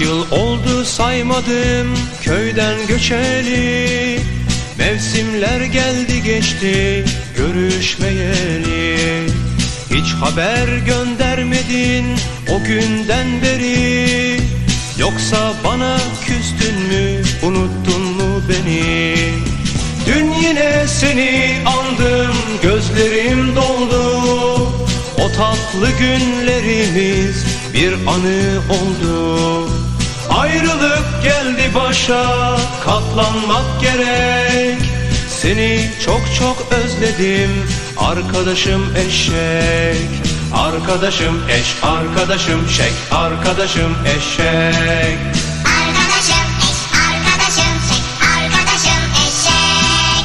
yıl oldu saymadım köyden göçeli, mevsimler geldi geçti görüşmeyeli. Hiç haber göndermedin o günden beri, yoksa bana küstün mü, unuttun mu beni? Dün yine seni andım, gözlerim doldu. O tatlı günlerimiz bir anı oldu. Ayrılık geldi başa, katlanmak gerek. Seni çok çok özledim, arkadaşım eşek. Arkadaşım eş, arkadaşım şek, arkadaşım eşek. Arkadaşım eş, arkadaşım şek, arkadaşım eşek.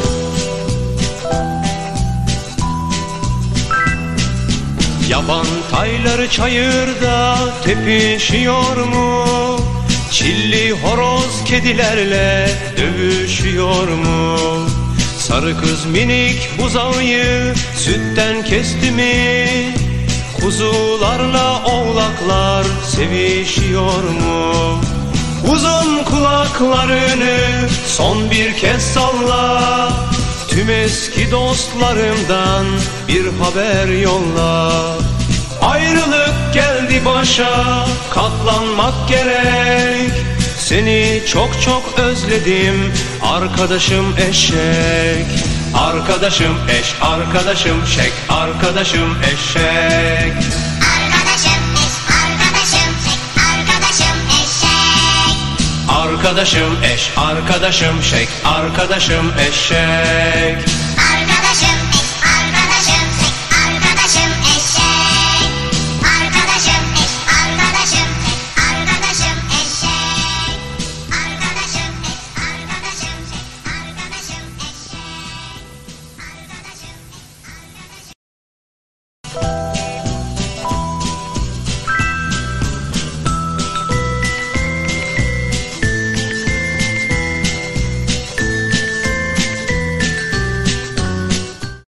Yaban tayları çayırda tepişiyor mu? Çilli horoz kedilerle dövüşüyor mu? Sarı kız minik buzağıyı sütten kesti mi? Kuzularla oğlaklar sevişiyor mu? Uzun kulaklarını son bir kez salla. Tüm eski dostlarımdan bir haber yolla. Ayrılık geldi başa, katlanmak gerek. Seni çok çok özledim, arkadaşım eşek. Arkadaşım eş, arkadaşım şek, arkadaşım eşek. Arkadaşım eş, arkadaşım şek, arkadaşım eşek. Arkadaşım eş, arkadaşım şek, arkadaşım eşek.